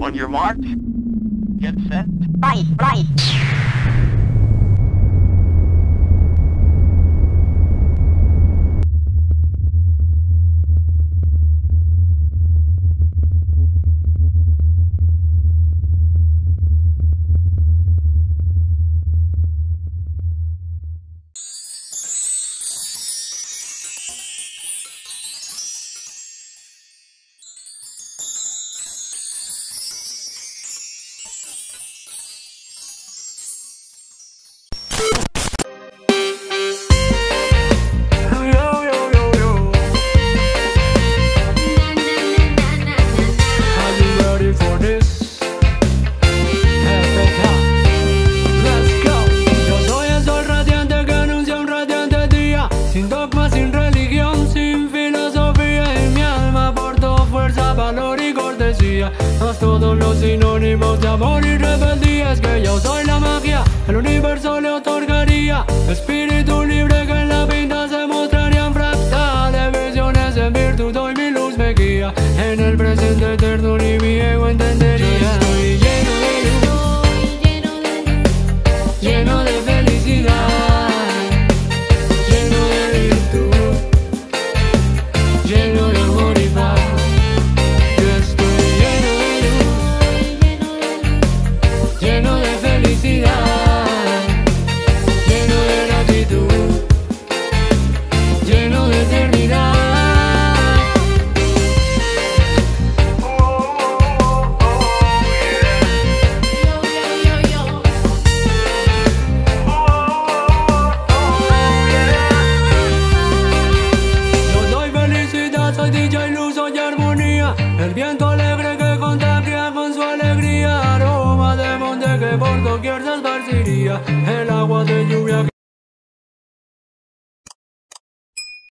On your mark, get set. Right. Sin dogma, sin religión, sin filosofía, en mi alma porto fuerza, valor y cortesía, más todos los sinónimos de amor y rebeldía. Es que yo soy la magia, el universo le otorgaría espíritu libre que en la pinta se mostrarían fractales, visiones en virtud hoy mi luz me guía, en el presente eterno ni mi ego entendería. Yo estoy lleno de luz, lleno de felicidad, lleno de amor y paz. Yo estoy lleno de luz, lleno de felicidad, lleno de gratitud, lleno de eternidad. Soy DJ, luz, soy armonía, el viento alegre que contagia con su alegría, aroma de monte que por doquier se esparciría, el agua de lluvia